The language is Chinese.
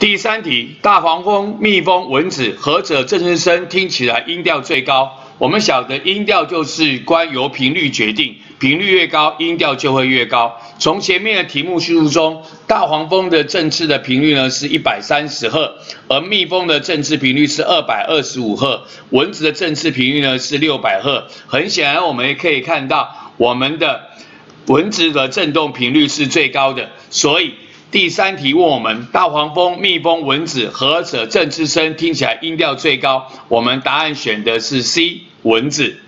第三题，大黄蜂、蜜蜂、蚊子何者正式声听起来音调最高？我们晓得音调就是由频率决定，频率越高，音调就会越高。从前面的题目叙述中，大黄蜂的振翅的频率呢是130赫，而蜜蜂的振翅频率是225赫，蚊子的振翅频率呢是600赫。很显然，我们也可以看到，我们的蚊子的振动频率是最高的，所以第三题问我们大黄蜂、蜜蜂、蚊子何者振翅声听起来音调最高？我们答案选的是 C， 蚊子。